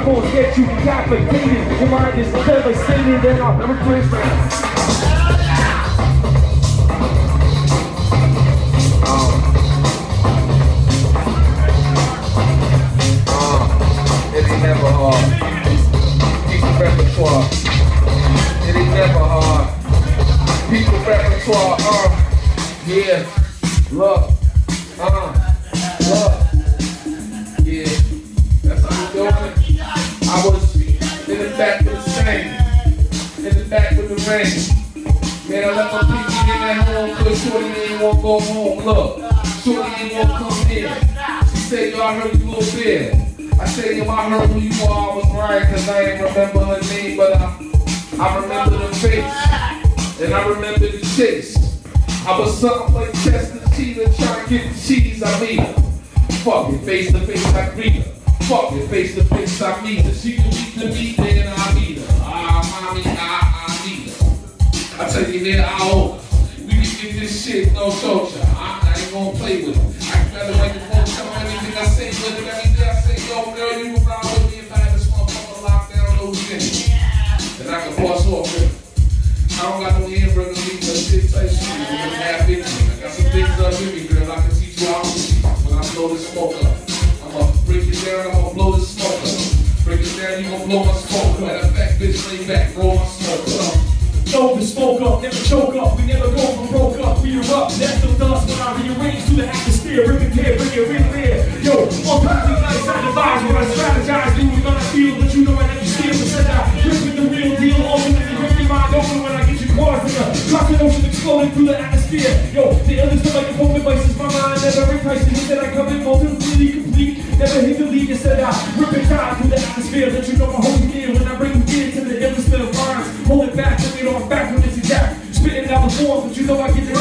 microphones get you decapitated. Your mind is devastated and I'll never twist it. It ain't never hard. People repertoire. It ain't never hard. People repertoire. Yeah. Look. Look. Yeah. That's how we doing it. I was in the back with the same. In the back with the rain. Man, I left my pinky in at home cause Shorty ain't wanna go home. Look. Shorty ain't wanna come in. She said, yo, I heard you a little bit. I said, yo, I heard who you are, I was right, cause I ain't remember her name, but I remember the face, and I remember the chase. I was something like Chester Cheetah, trying to get the cheese, I meet her. Fuck it, face to face, I greet her. Fuck it, face to face, I meet her. She can beat the beat, then I meet her. Mommy, I need her. I tell you, man, I owe her. We can get this shit, no soldier. I ain't gonna play with it. I better make the phone tell everything I say with it. Everything I say, yo, girl, you can ride with me if I had this motherfucker locked down, no shit. Then I can boss off with it. I don't got no hamburger meat, but shit type shit. I'm gonna have big things. I got some things up with me, girl. I can teach you how to see when I blow this smoke up. I'm gonna break it down, I'm gonna blow this smoke up. Break it down, you gonna blow my smoke up. Matter of fact, bitch, lay back, roll my smoke up. Dope and smoke up, never choke up. We never go from broke up. We erupt, that's the dust when I rearrange through the atmosphere. Rip it here, bring it real clear. Yo, all perfect nights I devise when I strategize. Do we gonna feel, but you know I never steal. But said I rip with the real deal. Ultimately rip your mind open when I get you caught in the constant ocean exploding through the atmosphere. Yo, the illness of microphone devices. My mind never enticed me. Said I come in multiply complete. Never hit the lead. You said I rip it down through the atmosphere. Let you know my whole gear when I bring gear to the illness of rhymes. Hold it back, let me off back when it's exact. Spitting out the forms, but you know I get the